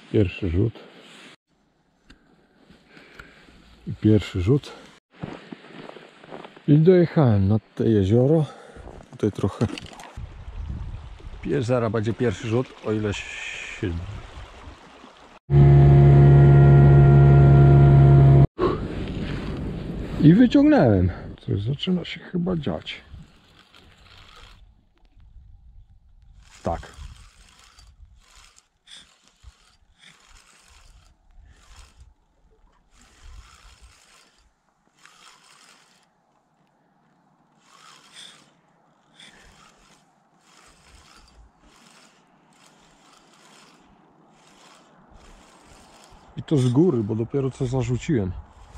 Pierwszy rzut. I pierwszy rzut. I dojechałem nad to jezioro. Tutaj trochę. Zaraz będzie pierwszy rzut, o ile się... I wyciągnąłem. Coś zaczyna się chyba dziać. Tak. I to z góry, bo dopiero co zarzuciłem.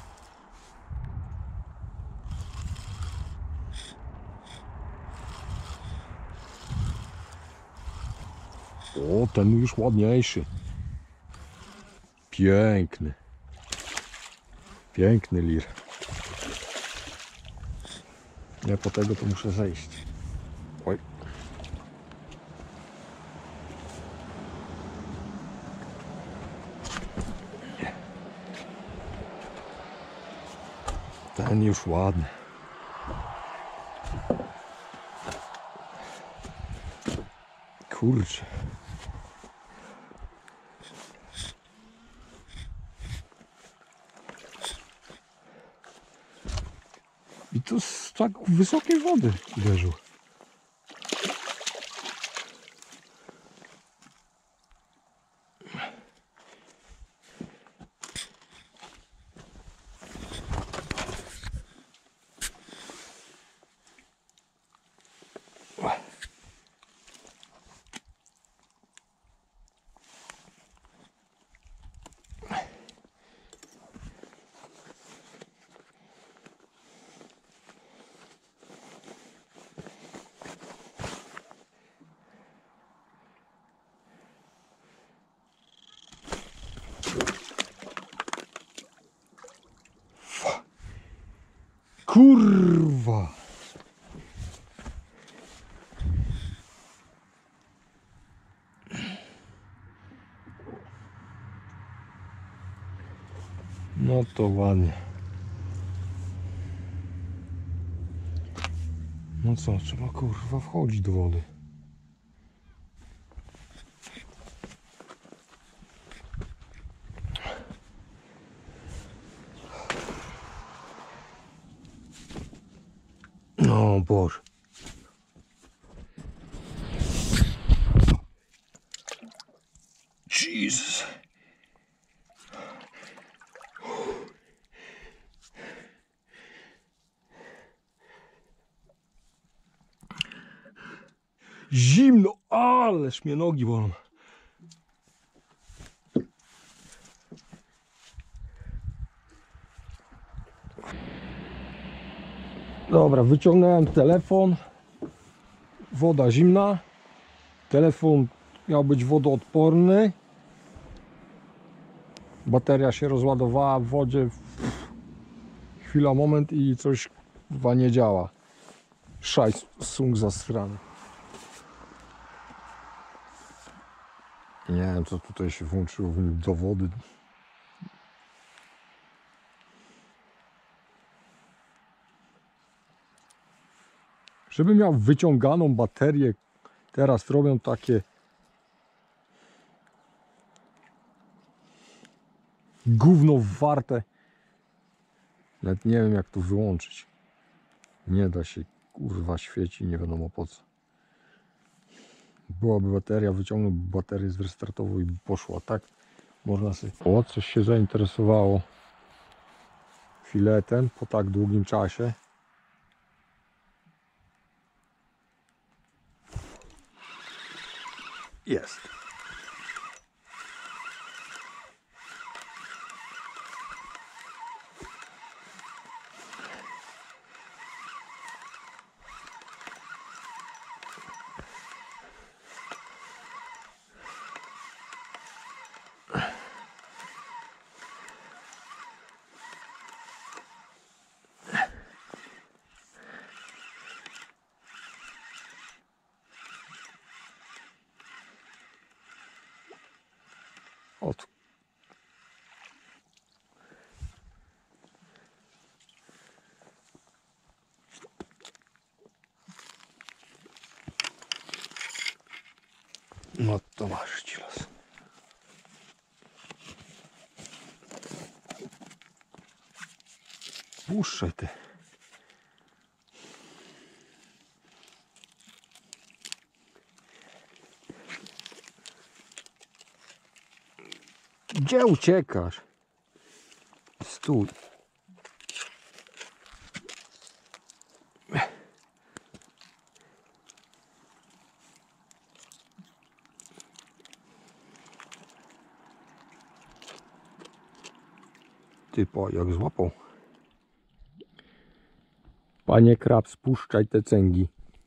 O, ten już ładniejszy. Piękny. Piękny lir. Ja po tego to muszę zejść. Oj. Ten już ładny. Kurczę. I to z tak wysokiej wody uderzył. Kurwa! No to ładnie. No co, trzeba kurwa wchodzić do wody. No Boże. Jesus. Zimno, ależ mnie nogi bolą. Dobra, wyciągnąłem telefon. Woda zimna. Telefon miał być wodoodporny. Bateria się rozładowała w wodzie. Chwila, moment i coś chyba nie działa. Szajs, sung zasrany. Nie wiem, co tutaj się włączyło do wody. Żeby miał wyciąganą baterię, teraz robią takie gówno warte. Nawet nie wiem, jak to wyłączyć. Nie da się, kurwa, świeci, nie wiadomo po co. Byłaby bateria, wyciągnął baterię, zrestartował i poszła, tak? Można sobie... O, coś się zainteresowało filetem po tak długim czasie. Jest. Od. No to masz ci los. Puszczaj ty. Gdzie uciekasz? Stój. Ty jak złapał. Panie krab, spuszczaj te cęgi.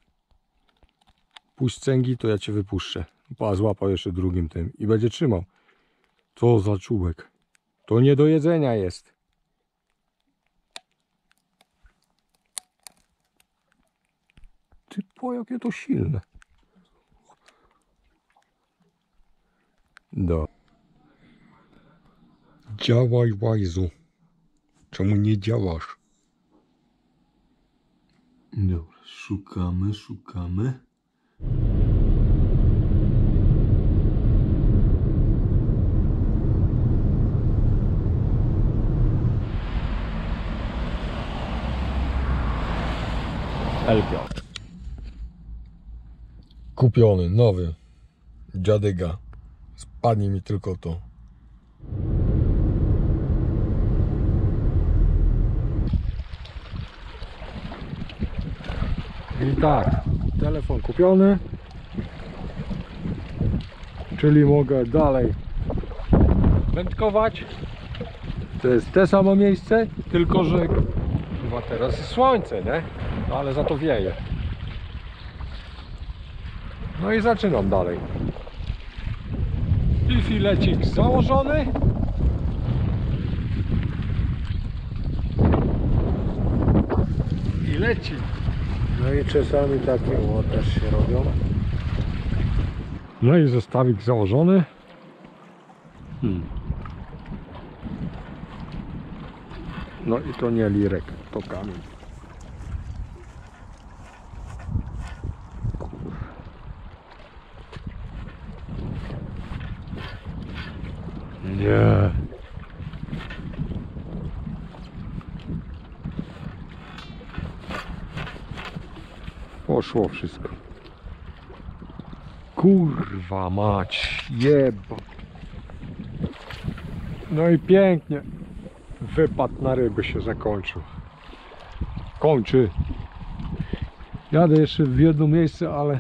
Puść cęgi, to ja cię wypuszczę. Pa, złapał jeszcze drugim tym i będzie trzymał. Co za czubek. To nie do jedzenia jest. Ty jakie to silne. Działaj, łajzu. Czemu nie działasz? Dobra, szukamy. Elpio. Kupiony, nowy. Dziadyga. Spadnie mi tylko to. I tak, telefon kupiony, czyli mogę dalej wędkować. To jest te samo miejsce, tylko że chyba teraz jest słońce, nie? No ale za to wieje. No i zaczynam dalej. I filecik założony. I leci. No i czasami takie też się robią. No i zestawik założony. No i to nie lirek, to kamień. Nie. Poszło wszystko. Kurwa mać, jeba. No i pięknie. Wypad na ryby się zakończył. Kończy. Jadę jeszcze w jedno miejsce, ale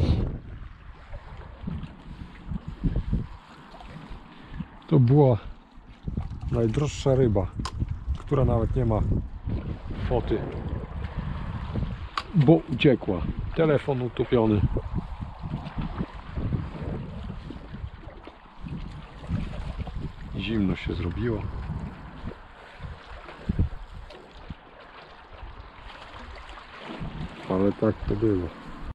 to była najdroższa ryba, która nawet nie ma foty, bo uciekła. Telefon utopiony. Zimno się zrobiło. Ale tak to było.